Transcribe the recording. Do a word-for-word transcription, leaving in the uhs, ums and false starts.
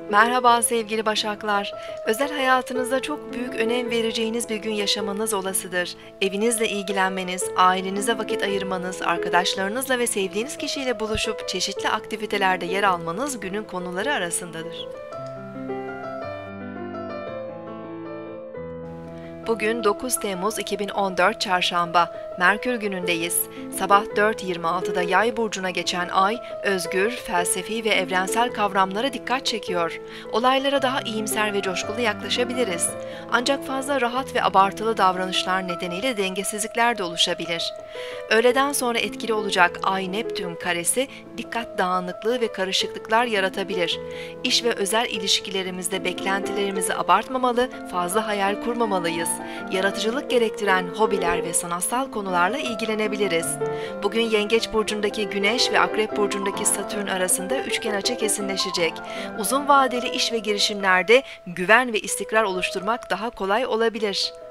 Merhaba sevgili Başaklar. Özel hayatınızda çok büyük önem vereceğiniz bir gün yaşamanız olasıdır. Evinizle ilgilenmeniz, ailenize vakit ayırmanız, arkadaşlarınızla ve sevdiğiniz kişiyle buluşup çeşitli aktivitelerde yer almanız günün konuları arasındadır. Bugün dokuz Temmuz iki bin on dört Çarşamba, Merkür günündeyiz. Sabah dört yirmi altıda Yay burcuna geçen ay, özgür, felsefi ve evrensel kavramlara dikkat çekiyor. Olaylara daha iyimser ve coşkulu yaklaşabiliriz. Ancak fazla rahat ve abartılı davranışlar nedeniyle dengesizlikler de oluşabilir. Öğleden sonra etkili olacak Ay-Neptün karesi, dikkat dağınıklığı ve karışıklıklar yaratabilir. İş ve özel ilişkilerimizde beklentilerimizi abartmamalı, fazla hayal kurmamalıyız. Yaratıcılık gerektiren hobiler ve sanatsal konularla ilgilenebiliriz. Bugün Yengeç burcundaki Güneş ve Akrep burcundaki Satürn arasında üçgen açı kesinleşecek. Uzun vadeli iş ve girişimlerde güven ve istikrar oluşturmak daha kolay olabilir.